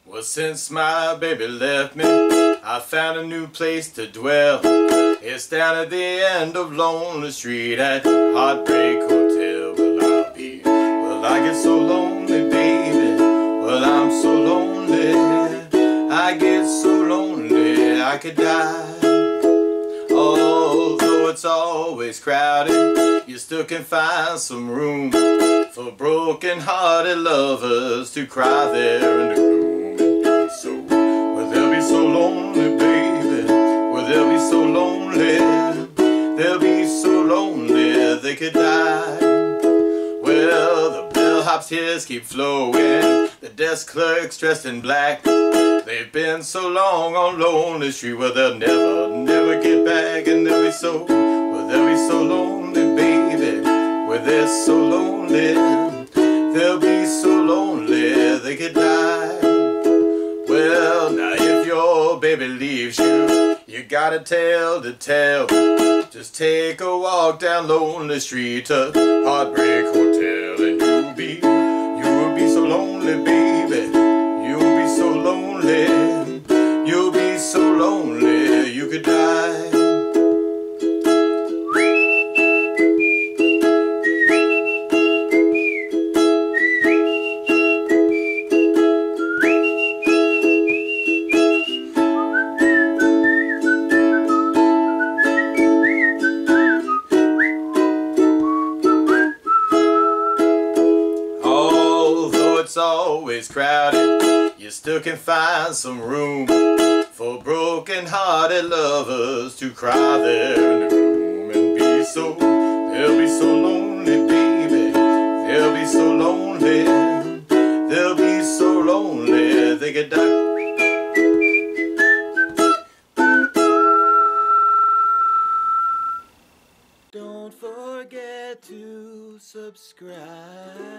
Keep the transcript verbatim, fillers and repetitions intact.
Well, since my baby left me, I found a new place to dwell. It's down at the end of Lonely Street at Heartbreak Hotel. Well, I'll be, well, I get so lonely, baby. Well, I'm so lonely. I get so lonely, I could die. Although it's always crowded, you still can find some room for broken-hearted lovers to cry there in the gloom and be so. Well, they'll be so lonely, baby. Well, they'll be so lonely. They'll be so lonely they could die. Well, the bellhop's tears keep flowing. The desk clerk's dressed in black. They've been so long on Lonely Street. Well, they'll never, never get back. And they'll be so, well, they'll be so lonely, baby. Well, they're so lonely. They'll be so lonely they could die. Well, now if your baby leaves you, you got a tale to tell. Just take a walk down Lonely Street to Heartbreak Hotel, and you'll be, you'll be so lonely, baby. You'll be so lonely. You'll be so lonely you could die. It's always crowded, you still can find some room for broken-hearted lovers to cry there in the gloom and be so. They'll be so lonely, baby. They'll be so lonely. They'll be so lonely they could die. Don't forget to subscribe.